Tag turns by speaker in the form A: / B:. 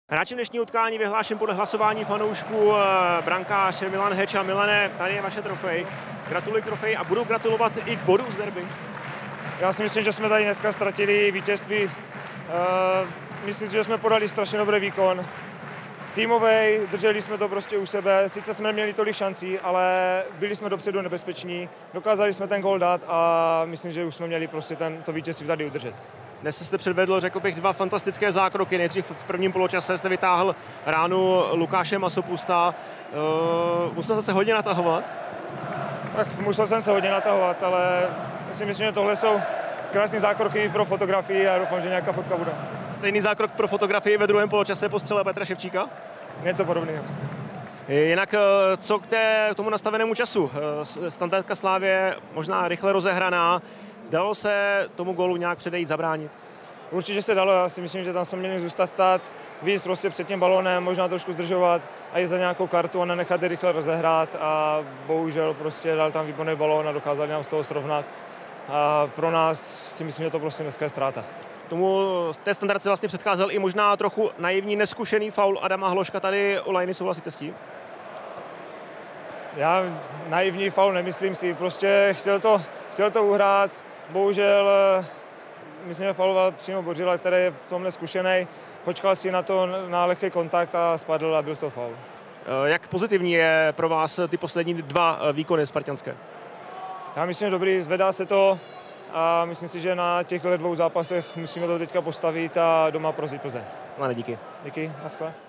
A: Hráčem dnešního utkání vyhlášen podle hlasování fanoušků brankář Milan Heč. A Milane, tady je vaše trofej. Gratuluji k trofeji a budu gratulovat i k bodu z derby.
B: Já si myslím, že jsme tady dneska ztratili vítězství. Myslím si, že jsme podali strašně dobrý výkon. Týmovej, drželi jsme to prostě u sebe, sice jsme neměli tolik šancí, ale byli jsme dopředu nebezpeční, dokázali jsme ten gól dát a myslím, že už jsme měli prostě to vítězství tady udržet.
A: Dnes jste předvedl, řekl bych, dva fantastické zákroky. Nejdřív v prvním poločase jste vytáhl ránu Lukáše Masopusta. Musel se hodně natahovat?
B: Tak musel jsem se hodně natahovat, ale myslím, že tohle jsou krásné zákroky pro fotografii a doufám, že nějaká fotka bude.
A: Stejný zákrok pro fotografii ve druhém poločase po střele Petra Ševčíka?
B: Něco podobného.
A: Jinak co k tomu nastavenému času? Standardka Slávě možná rychle rozehraná. Dalo se tomu gólu nějak předejít, zabránit?
B: Určitě se dalo, já si myslím, že tam jsme měli zůstat stát, víc prostě před tím balónem, možná trošku zdržovat a jít za nějakou kartu a nenechat je rychle rozehrát a bohužel prostě dal tam výborný balón a dokázali nám z toho srovnat. A pro nás si myslím, že to prostě dneska je ztráta.
A: Té standardce vlastně předcházel i možná trochu naivní, neskušený faul Adama Hloška. Tady u lajny souhlasíte s tím?
B: Já naivní faul nemyslím si, prostě chtěl to uhrát, bohužel myslím, že fauloval přímo Bořila, který je v tom neskušený, počkal si na lehký kontakt a spadl a byl to faul.
A: Jak pozitivní je pro vás ty poslední dva výkony spartanské?
B: Já myslím, že dobrý, zvedá se to a myslím si, že na těchto dvou zápasech musíme to teďka postavit a doma porazit Plzeň.
A: Milane, díky.
B: Díky, naschle.